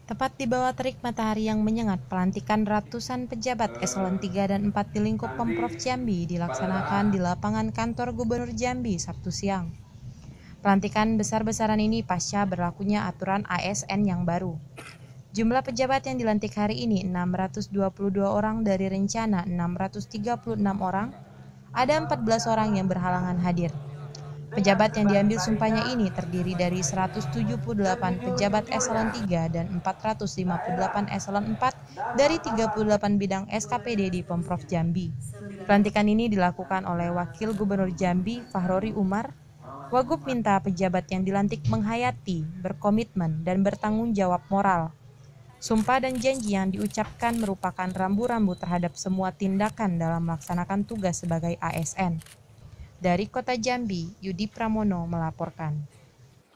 Tepat di bawah terik matahari yang menyengat, pelantikan ratusan pejabat eselon 3 dan 4 di lingkup Pemprov Jambi dilaksanakan di lapangan kantor Gubernur Jambi Sabtu siang. Pelantikan besar-besaran ini pasca berlakunya aturan ASN yang baru. Jumlah pejabat yang dilantik hari ini 622 orang dari rencana 636 orang. Ada 14 orang yang berhalangan hadir. Pejabat yang diambil sumpahnya ini terdiri dari 178 pejabat eselon 3 dan 458 eselon 4 dari 38 bidang SKPD di Pemprov Jambi. Pelantikan ini dilakukan oleh Wakil Gubernur Jambi Fahrori Umar. Wagub minta pejabat yang dilantik menghayati, berkomitmen, dan bertanggung jawab moral. Sumpah dan janji yang diucapkan merupakan rambu-rambu terhadap semua tindakan dalam melaksanakan tugas sebagai ASN. Dari Kota Jambi, Yudi Pramono melaporkan.